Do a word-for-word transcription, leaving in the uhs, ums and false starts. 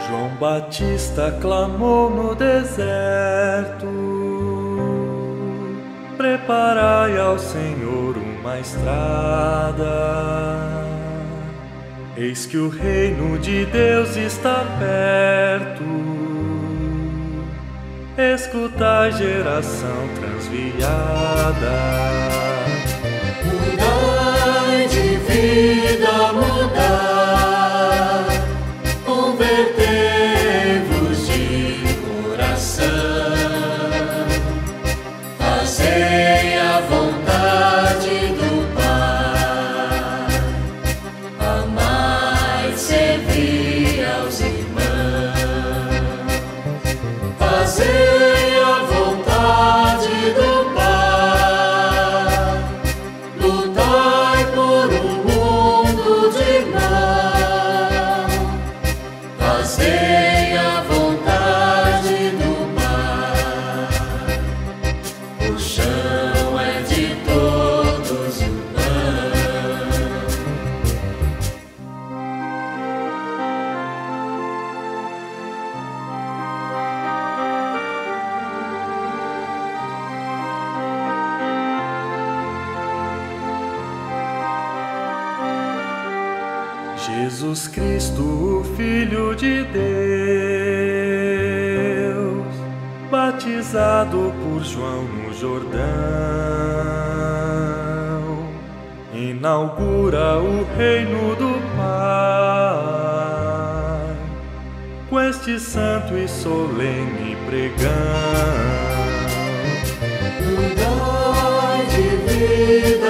João Batista clamou no deserto: preparai ao Senhor uma estrada. Eis que o reino de Deus está perto. Escutai, geração transviada. Mudai de vida, mudar, convertei-vos de coração, fazei a vontade do Pai, amai, servi aos irmãos, fazei a vontade do Pai, lutai por um mundo de irmãos, fazei a vontade do Pai. O chão é de todos o pão. Jesus Cristo, o Filho de Deus, batizado por João no Jordão, inaugura o reino do Pai com este santo e solene pregão. Mudai de vida,